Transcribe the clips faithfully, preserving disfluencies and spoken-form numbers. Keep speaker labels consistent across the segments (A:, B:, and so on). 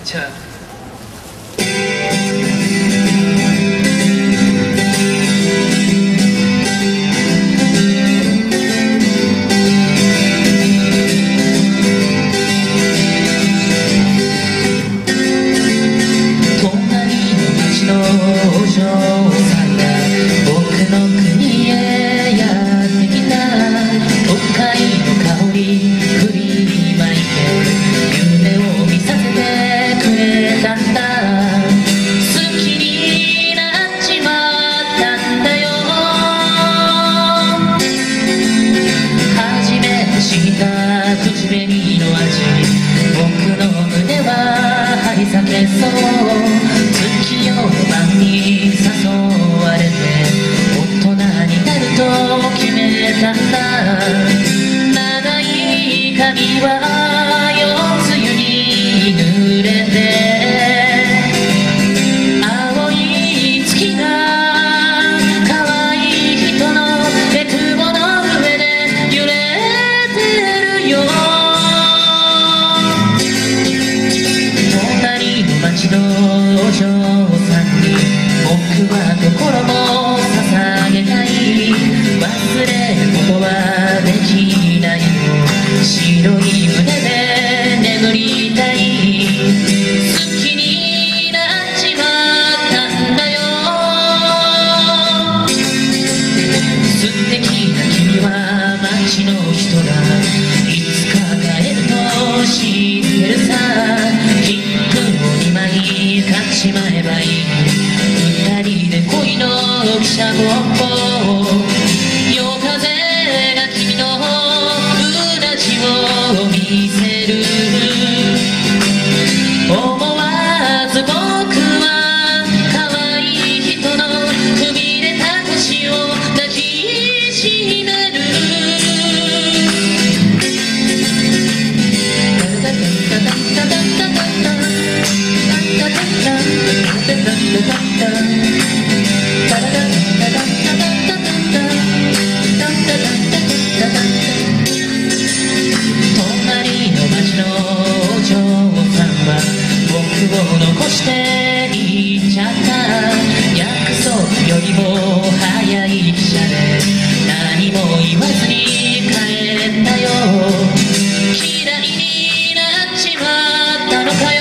A: じゃあ口紅の味、僕の胸は張り裂けそう。月夜の晩に誘われて大人になると決めたんだ。長い髪は夜露に濡れて、青い月が可愛い人のえくぼの上で揺れてるよ。隣の町のお嬢さんに僕は心も捧げたい。忘れることはできないよ。白い胸で眠りたい。好きになっちまったんだよ。素敵な君は街の人だ。いつか帰ると知ってるさ。切符をにまい買っちまえばいい。二人で恋の汽車ごっこ。夜風が君のうなじを見せる。思わず僕は可愛い人のくびれた腰を抱きしめる。隣の町のお嬢さんは僕を残して行っちゃった。約束よりも早い汽車で何も言わずに帰ったよ。嫌いになっちまったのかよ。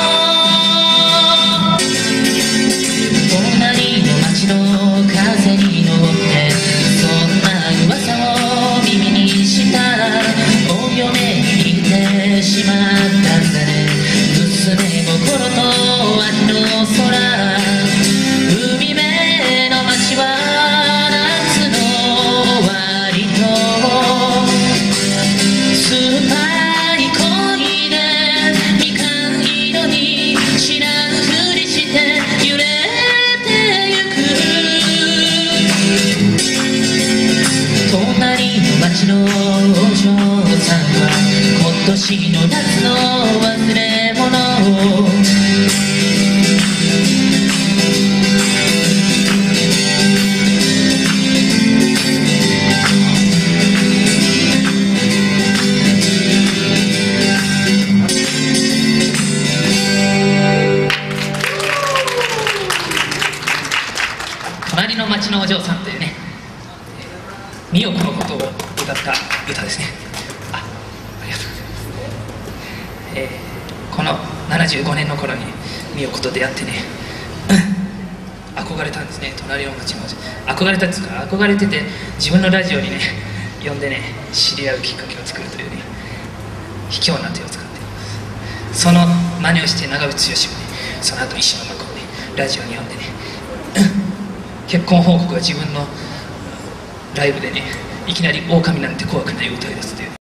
A: 隣の町の風に乗ってそんな噂を耳にした。お嫁に行ってしまったんだね。娘心と秋の空。海辺の街は夏の終わりと酸っぱい恋でみかん色に知らんふりして揺れてゆく。隣の町のお嬢さんは今年の夏の忘れ物を。隣の町のお嬢さんというね、美代子のことを歌った歌ですね。あ、ありがとうございます。えー、このななじゅうごねんの頃に美代子と出会ってね憧れたんですね。隣の町のお嬢憧れたんですか。憧れてて自分のラジオにね呼んでね知り合うきっかけを作るというね卑怯な手を使って、その真似をして長渕剛もねその後石野真子をねラジオに呼んでね結婚報告は自分のライブでねいきなり「狼なんて怖くない」歌い出すという。